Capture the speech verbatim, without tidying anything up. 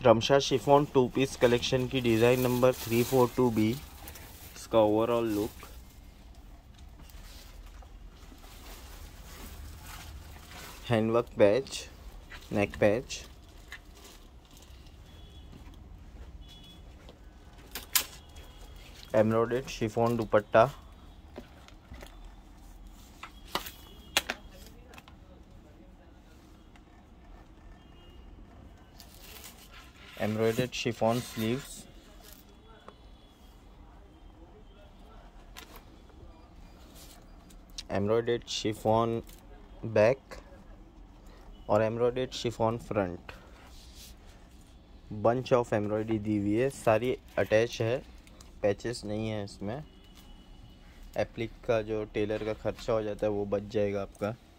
Ramsha chiffon two piece collection की design number three four two B. इसका overall look, handwork patch, neck patch, embroidered chiffon dupatta, embroidered chiffon sleeves, embroidered chiffon back और embroidered chiffon front. Bunch of embroidery दी हुई है, सारी attach है, patches नहीं है इसमें। एप्लिक का जो टेलर का खर्चा हो जाता है वो बच जाएगा आपका।